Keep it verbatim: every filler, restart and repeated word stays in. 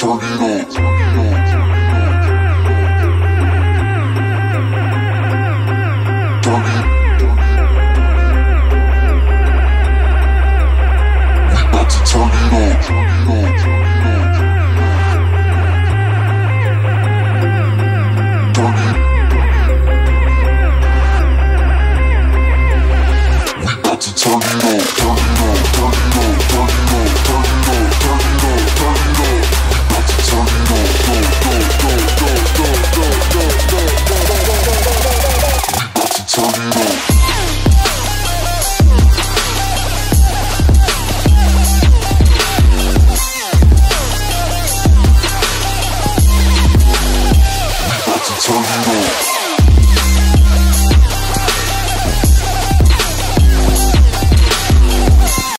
turn it up. Turn it. We about to turn it up. Turn it. We about to turn it up. Turn it up. Turn it up. Turn it up. Turn it up. Turn it up. Turn it up. We about to turn it up. Go, go, go, go, go, go, go, go, go, go, go, go. We about to turn it up. Turn it up.